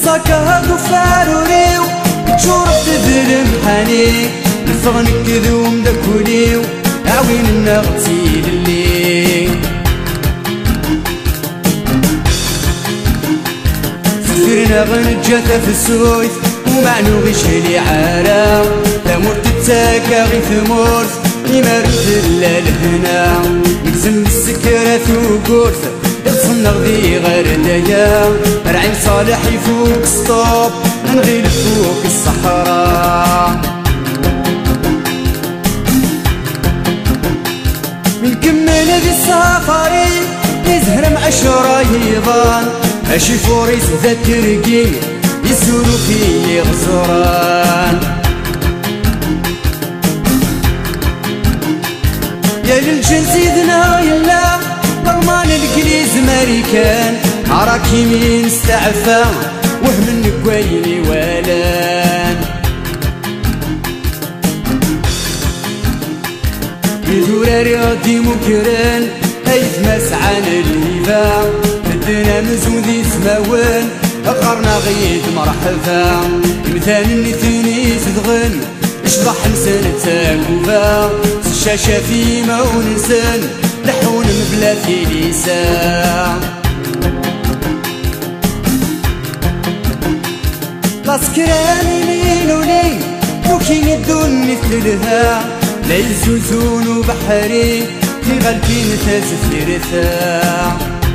صاكا وفاروريو تشورب تذل محاني نفغ نكذو مدكوليو عوين النغتي للي سفرنا غنجاتا في السويث ومعنو غيش لي عارا تمور تتاكا غي ثمورت إما رتلا لهنا نكزم بالسكرات وقورت يتصنغ ذي غير ليا رعين صالح يفوق ستوب نغيل فوق الصحراء من كمل ذي السفاري يزهرم عشرة يضان أشي فوريس ذا ترقي يسولو فيه غزران يا للجن زيدنا يلا ضرمان الانجليز ماريكان عراكي مين استعفى وهم النقويني والان يدور رياضي مكران هيث مسعان الهيفا بدنا مزودي سماوان أقرنا غيث مرحبا مثال النثني تدغن اشبح نسان تاكوفا الشاشة في مون نسان لحون مبلاتي لسان لاسكراني ميلولي وكي يدون مثل لها لا يزوزون بحري في غلبي نتاسفيرثا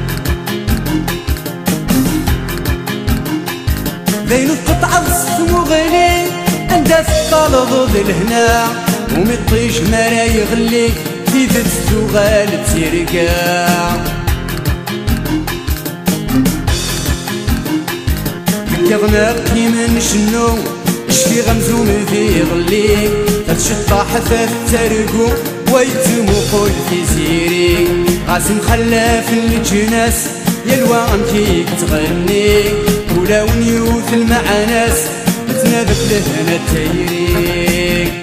بين القطعة الصم وغلي عندها ثقال ضد الهنا ومطيش مرا يغلي في ذات الزغال تيرقا كيغنق كيما شنو شفي غمزوم في غلي تشطح حثاث ترقو ويتمو قول في زيري غاسم خلاف الجناس يلوان كيك تغني ولا ونيوث المعناس تنادت لهنا التيري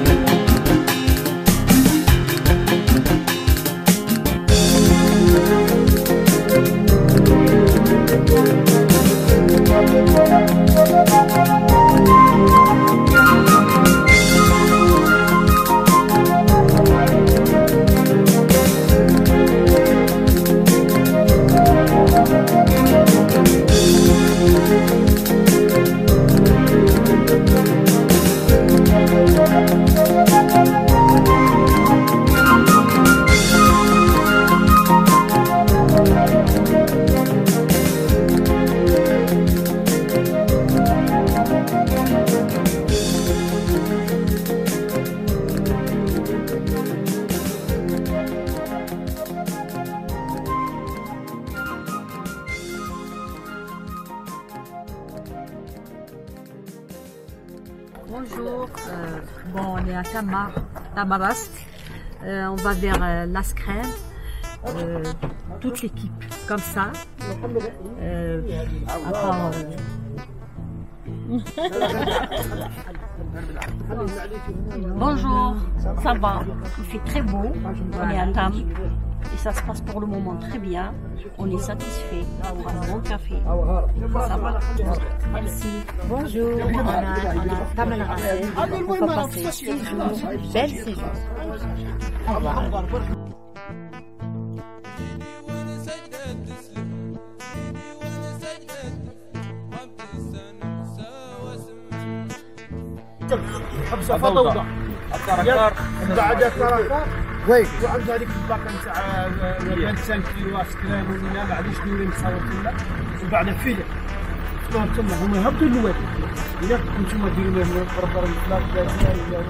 Bonjour, bon on est à Tamarast, on va vers Lascrève, toute l'équipe comme ça. Bonjour, ça va, il fait très beau, on est à Tam et ça se passe pour le moment très bien, on est satisfait, on a un bon café, ça va, merci. Bonjour, on a Tamanrasset, on va passer 6 jours, belle séjour. Au revoir. حبسه فضوضه بعد كركر وي وعند هذيك الباقه نتاع 25 كيلو اسكريم ولا ما عادش ندير نصور تما وبعد فيلم شنو تما هما يهبطوا الواد الا كنتم ديروا لهم بربر الفلاك ولا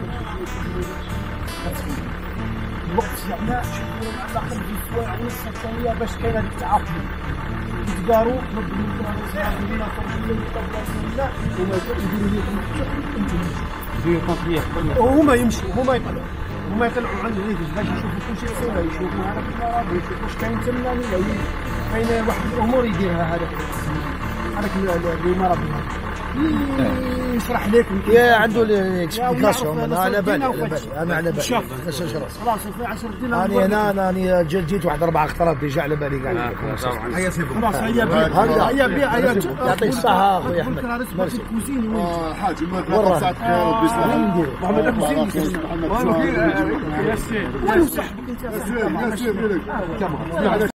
الوقت زعما شوفوا على الاقل في سوايع ونص ثانيه باش كاين هذيك التعاقب يتداروا نضربوا المدينه ولا وما يديروا لكم انتم يديروا كونتريه هما يمشوا هما يطلعوا هما يطلعوا عند الريفج باش يشوفوا كل شيء يصير يشوفوا هذاك المرض يشوفوا واش كاين تما ولا كاين واحد الامور يديرها هذاك اللي مرض يشرح لك يا عنده الاكسبليكاسيون. انا على بالي انا على بالي خلاص في 10 دينار. انا جيت واحد 4 خطرات ديجا على بالي كاع. خلاص هيا بيع يعطيك الصحة اخويا احمد. ميرسي. كوزيني حاجي ما ساعتك يا ربي يسلمك. محمد كوزيني. وين صاحبك انت؟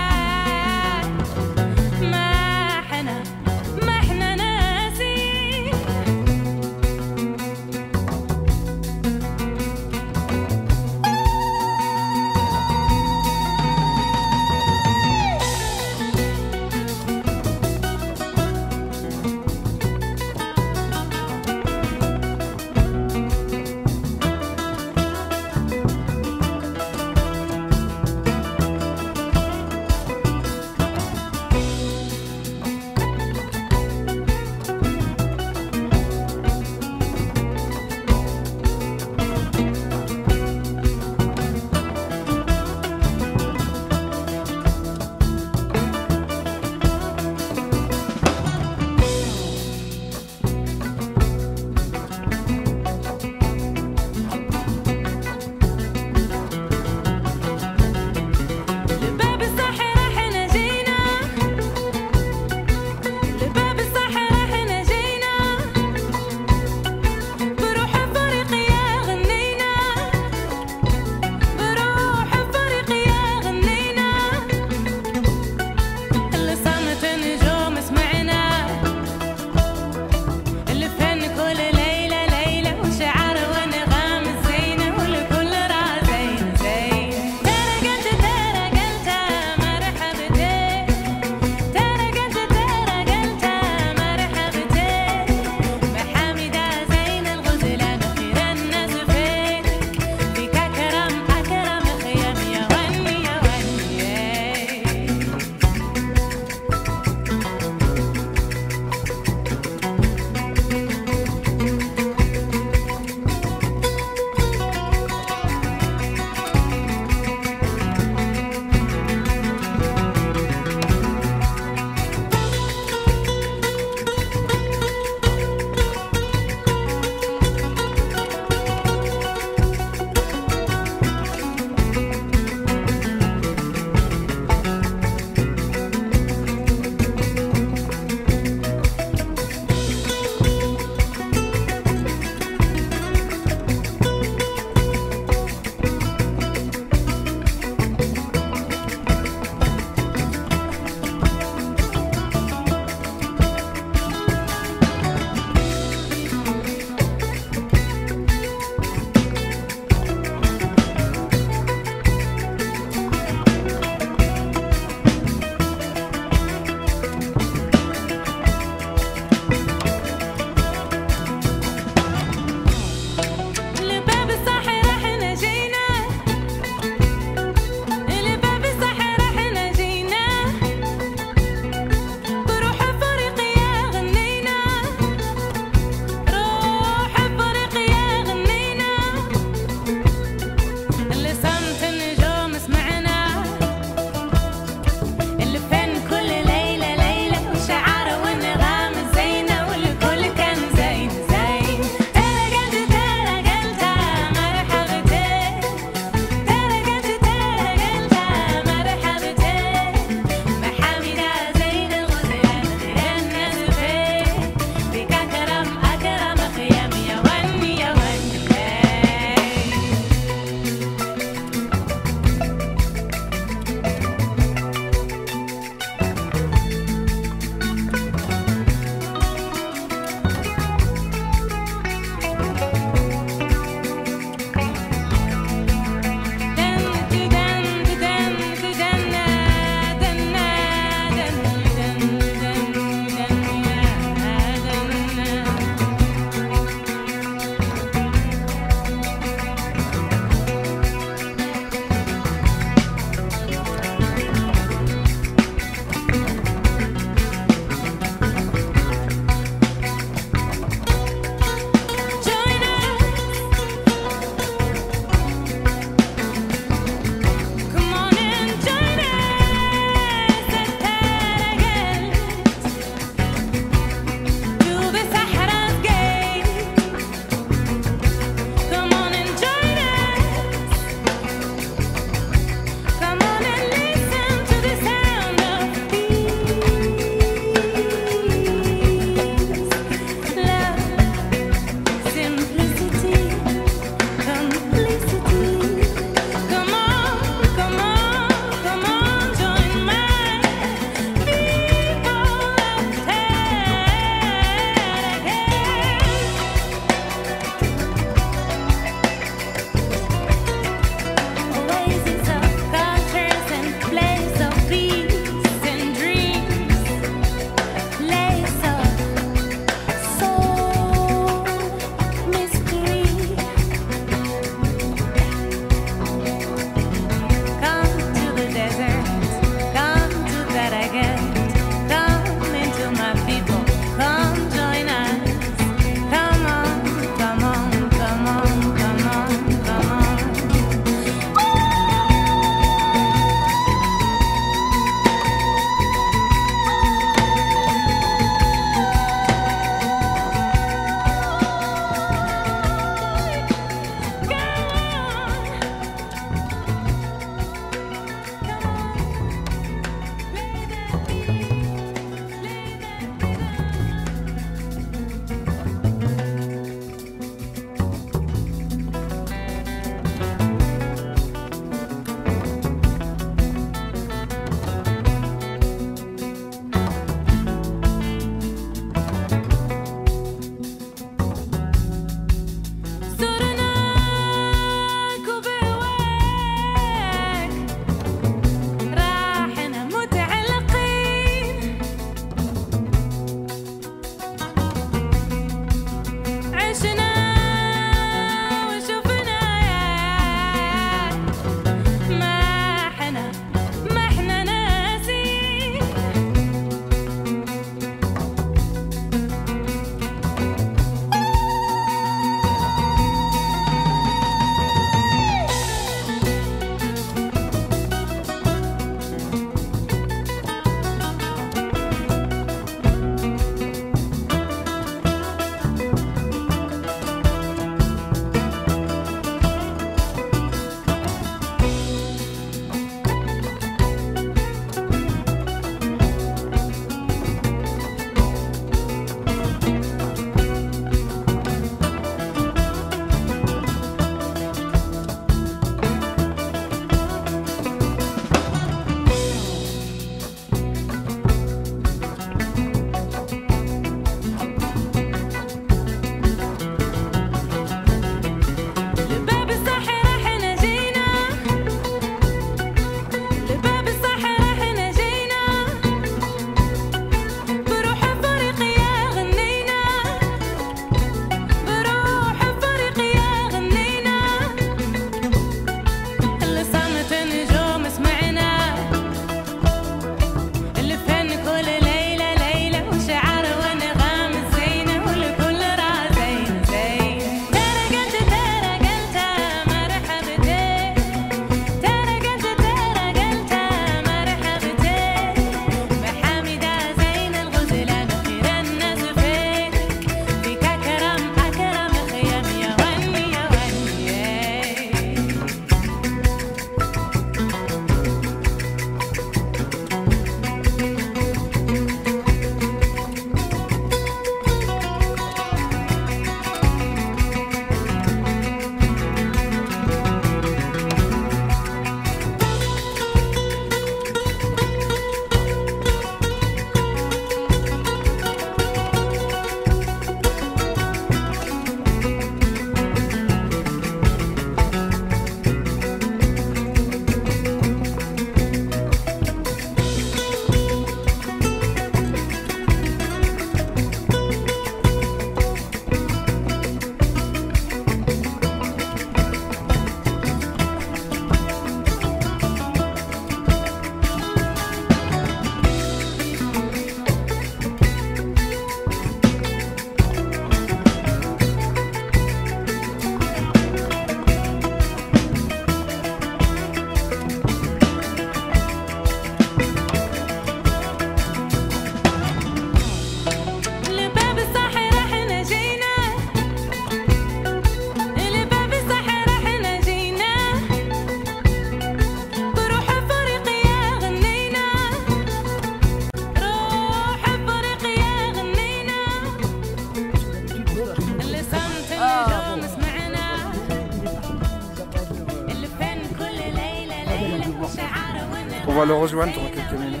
On va le rejoindre dans quelques minutes.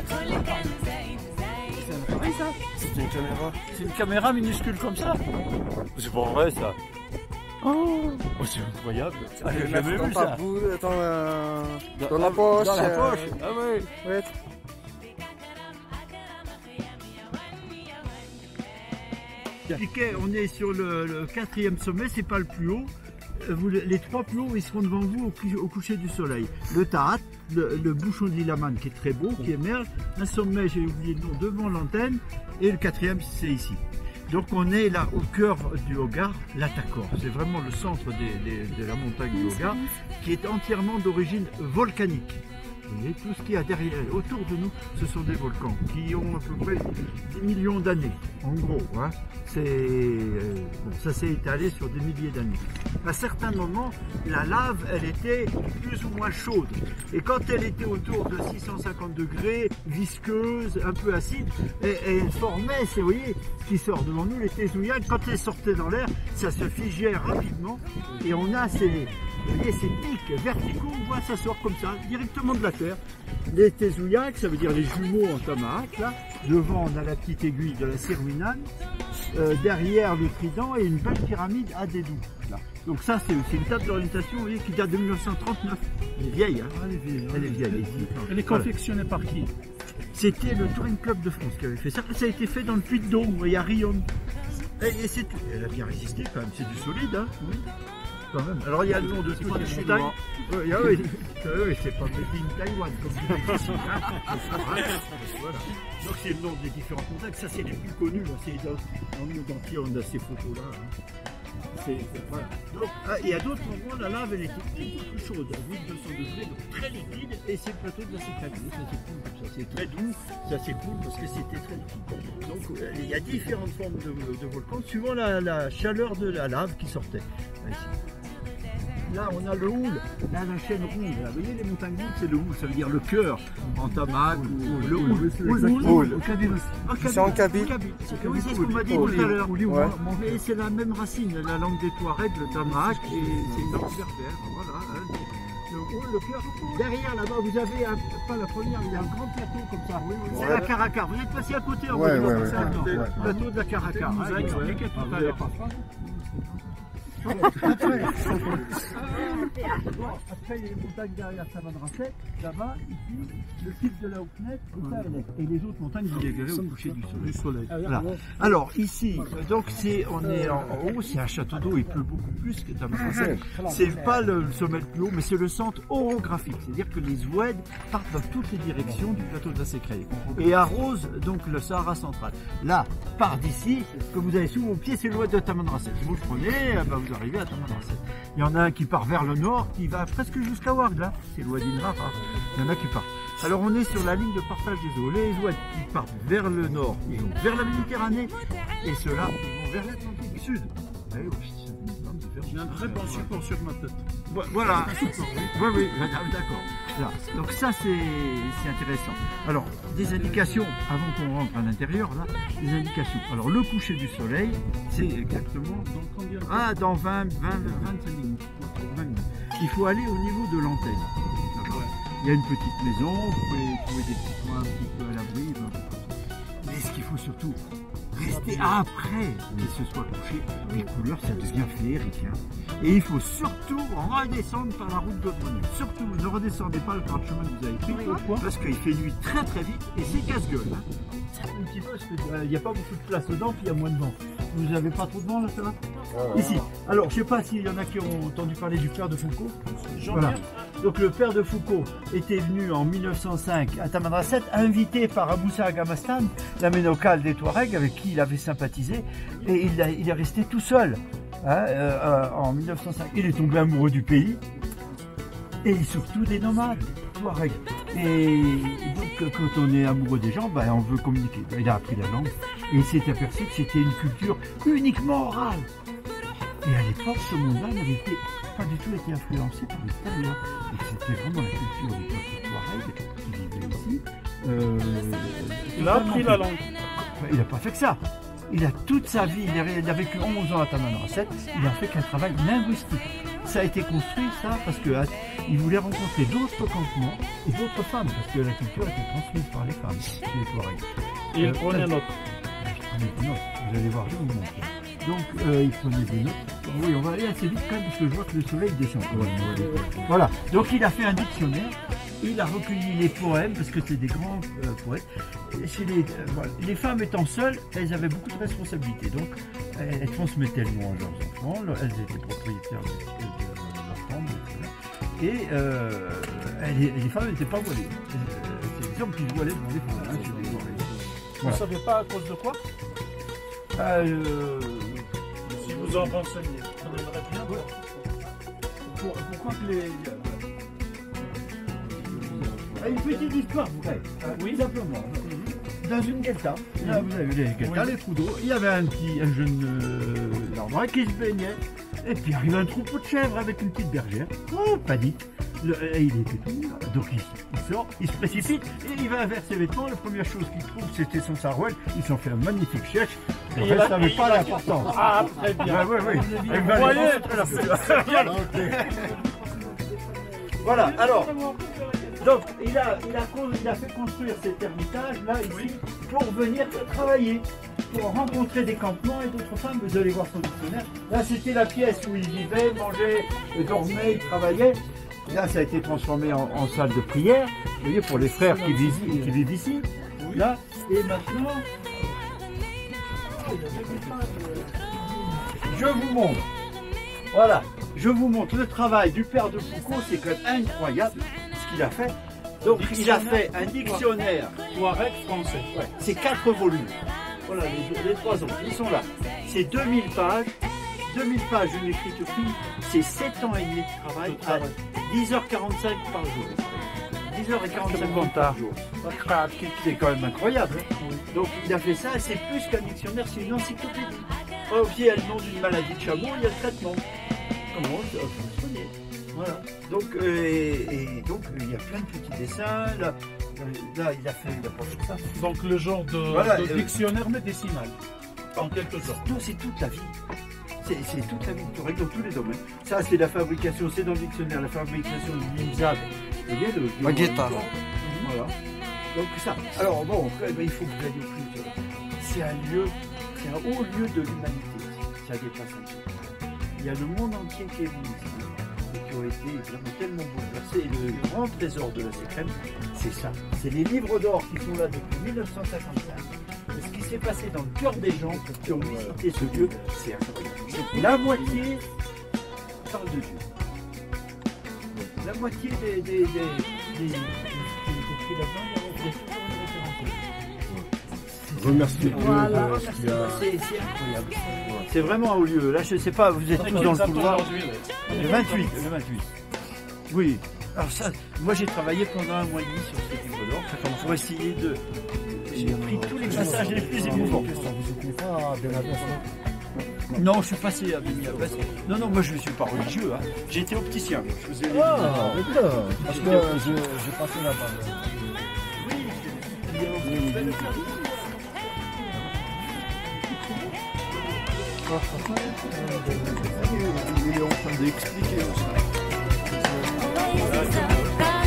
C'est une caméra. C'est une caméra minuscule comme ça. C'est pas vrai ça. Oh, c'est incroyable. Ah, j'ai jamais vu ça. Dans la poche. Dans la poche. Ah oui. Ouais. Piquet, on est sur le 4e sommet, c'est pas le plus haut. Les 3 plus hauts, ils seront devant vous au coucher du soleil. Le Tahat, le bouchon de Lilaman qui est très beau, qui émerge. Un sommet, j'ai oublié le nom, devant l'antenne. Et le 4e, c'est ici. Donc on est là au cœur du Hogar, l'Atakor. C'est vraiment le centre de la montagne du Hogar, qui est entièrement d'origine volcanique. Vous voyez, tout ce qu'il y a derrière, autour de nous, ce sont des volcans qui ont à peu près 10 millions d'années, en gros. Hein. Bon, ça s'est étalé sur des milliers d'années. À certains moments, la lave, elle était plus ou moins chaude. Et quand elle était autour de 650 degrés, visqueuse, un peu acide, elle formait, vous voyez, ce qui sort devant nous, les Tezouillacs. Quand elle sortait dans l'air, ça se figeait rapidement. Et on a ces pics verticaux, on voit ça sort comme ça, directement de la terre. Les Tezouillacs, ça veut dire les jumeaux en Tamahac, là. Devant, on a la petite aiguille de la Sirwinan. Derrière le trident et une belle pyramide à Dédou. Là. Donc ça, c'est aussi une table d'orientation, vous voyez, qui date de 1939. Elle est vieille, hein. Elle est vieille. Elle est confectionnée par qui? C'était le Touring Club de France qui avait fait ça. Ça a été fait dans le Puy-de-Dôme, vous voyez, à Riom. Elle a bien résisté quand même, c'est du solide, hein. Oui. Quand même. Alors il y a le nom de toutes les montagnes. Oui, c'est pas made in Taïwan comme tu dis ici. Voilà. Donc c'est le nom des différentes montagnes. Ça c'est les plus connus. Dans le monde entier on a ces photos là. Hein. Voilà. Donc il y a d'autres moments la lave elle était beaucoup plus chaude, à 1200 degrés, donc très liquide. Et c'est le plateau de la Sécrète. Ça s'écoule comme ça. C'est très doux, ça s'écoule parce que c'était très liquide. Donc il y a différentes formes de volcans suivant la chaleur de la lave qui sortait. Ici. Là, on a le houle, là, la chaîne rouge. Là, vous voyez, les montagnes rouges, c'est le houle, ça veut dire le cœur en tamac ou le houle. C'est en kabyle. Oui, c'est ce qu'on m'a dit tout à l'heure. Et c'est la même racine, la langue des Touaregs, le tamac, et c'est une langue berbère. Voilà. Le houle, le cœur. Derrière, là-bas, vous avez, pas la première, il y a un grand plateau comme ça. C'est la Caracar. Vous êtes passé à côté en voiture. Le plateau de la Caracar. Vous avez expliqué tout à l'heure. Après, il y a les montagnes derrière Tamanrasset, là-bas, ici, le pic de la Houknet, et les autres montagnes, vous les verrez au coucher du soleil. Là. Alors, ici, donc on est en haut, c'est un château d'eau, il pleut beaucoup plus que Tamanrasset. C'est pas le sommet le plus haut, mais c'est le centre orographique, c'est-à-dire que les oueds partent dans toutes les directions du plateau de la Sécrète et arrosent donc le Sahara central. Là, part d'ici, ce que vous avez sous vos pieds, c'est l'oued de Tamanrasset. Si vous le prenez, vous arrivez à Tamanrasset. Il y en a un qui part vers le nord, qui va presque jusqu'à Ouargla, là, c'est l'oued d'Inrara. Il y en a qui partent. Alors on est sur la ligne de partage des eaux. Les oueds qui partent vers le nord, ils vont vers la Méditerranée, et ceux-là, ils vont vers l'Atlantique Sud. J'ai un très bon support sur ma tête. Voilà. Oui, d'accord. Donc ça, c'est intéressant. Alors, des indications, avant qu'on rentre à l'intérieur, là, des indications. Alors, le coucher du soleil, c'est exactement dans 25 minutes. Il faut aller au niveau de l'antenne. Il y a une petite maison, vous pouvez trouver des petits coins un petit peu à l'abri. Mais ce qu'il faut surtout, rester après qu'il se soit couché, les couleurs ça devient féerique. Hein. Et il faut surtout redescendre par la route d'Autremont. Surtout, ne redescendez pas par le chemin que vous avez pris, parce qu'il fait nuit très très vite et c'est casse-gueule. Hein. Un petit peu, parce qu'il n'y a pas beaucoup de place dedans, puis il y a moins de vent. Vous n'avez pas trop de vent là, ça va? Ici. Alors, je ne sais pas s'il y en a qui ont entendu parler du père de Foucault. Voilà. Donc le père de Foucault était venu en 1905 à Tamanrasset, invité par Aboussa Agamastan, la ménocale des Touaregs, avec qui il avait sympathisé, et il est resté tout seul en 1905. Il est tombé amoureux du pays, et surtout des nomades Touaregs. Et donc quand on est amoureux des gens, on veut communiquer. Il a appris la langue, et il s'est aperçu que c'était une culture uniquement orale. Et à l'époque, ce monde-là n'avait pas du tout été influencé par l'extérieur. Et c'était vraiment la culture du peuple Touareg qui vivait ici. Il a appris la langue. Il n'a pas fait que ça. Il a toute sa vie, il a vécu 11 ans à Tamanrasset, il a fait qu'un travail linguistique. ça a été construit, ça, parce qu'il voulait rencontrer d'autres campements et d'autres femmes, parce que la culture était transmise par les femmes, les Touaregs. Et il prenait note. Il prenait des notes, vous allez voir, je vais vous montrer. Donc, il prenait des notes. Oui, on va aller assez vite quand même, parce que je vois que le soleil descend. Voilà, donc il a fait un dictionnaire. Il a recueilli les poèmes, parce que c'est des grands poètes. Voilà. Les femmes étant seules, elles avaient beaucoup de responsabilités. Donc, elles transmettaient le nom à leurs enfants. Elles étaient propriétaires de leur tombe, etc. Et les femmes n'étaient pas voilées. C'est les hommes qui se voilaient devant les femmes. Vous ne savez pas à cause de quoi? Si vous en renseignez, on aimerait bien voir. Pourquoi que les... Une petite histoire vraie, oui, simplement. Dans une guelta, là vous avez vu les gueltas, les trous d'eau, il y avait un jeune larbin qui se baignait, et puis arrive un troupeau de chèvres avec une petite bergère. Oh, pas dit. Il était tout nu, donc il sort, il se précipite, et il va vers ses vêtements. La première chose qu'il trouve, c'était son sarouel. Il s'en fait un magnifique chèche. Le reste n'avait pas l'importance. Ah, très bien. Oui. Vous voyez, voilà, alors. Donc, il a fait construire cet ermitage là, ici, pour venir travailler, pour rencontrer des campements et d'autres femmes. Vous allez voir son dictionnaire. Là, c'était la pièce où il vivait, mangeait, dormait, il travaillait. Là, ça a été transformé en salle de prière, vous voyez, pour les frères qui vivent ici. Là, et maintenant, je vous montre. Voilà, je vous montre le travail du père de Foucault, c'est quand même incroyable ce qu'il a fait. Donc il a fait un dictionnaire Touareg français. Ouais, c'est 4 volumes. Voilà, les 3 autres, ils sont là. C'est 2000 pages. 2000 pages d'une écriture fine, c'est 7 ans et demi de travail à 10h45 par jour. 10h45 par jour. C'est quand même incroyable. Donc il a fait ça, c'est plus qu'un dictionnaire, c'est une encyclopédie. Oh, puis il y a le nom d'une maladie de chameau, il y a le traitement. Comment ça va soigner. Voilà. Donc, donc il y a plein de petits dessins. Là il a pas fait ça. Donc le genre de dictionnaire médicinal, en quelque sorte. Non, c'est toute la vie. C'est toute la vie de Touareg dans tous les domaines. Ça, c'est la fabrication, c'est dans le dictionnaire, la fabrication du limzab. Vous voyez le guitare. Voilà. Donc ça. Alors bon, il faut que vous alliez au plus. C'est un lieu, c'est un haut lieu de l'humanité. Ça dépasse un peu. Il y a le monde entier qui est venu ici et qui ont été vraiment tellement bouleversés. Et le grand trésor de la Sécrème, c'est ça. C'est les livres d'or qui sont là depuis 1955. Et ce qui s'est passé dans le cœur des gens qui ont visité ce lieu, c'est incroyable. La moitié parle de Dieu. La moitié des Remerciez Voilà. c'est incroyable. C'est vraiment un haut lieu. Là, je ne sais pas, vous êtes tous dans le couloir. Le 28. Oui. Alors ça, moi j'ai travaillé pendant 1 mois et demi sur ce livre d'or pour essayer de... J'ai pris tous les passages les plus émouvants. Vous n'étiez pas de la personne? Non, je suis passé à Béni Abbas. Non, moi je ne suis pas religieux. Hein. J'étais opticien. Je faisais les... Ah, d'accord. Parce que j'ai passé là-bas. Il est en train d'expliquer aussi.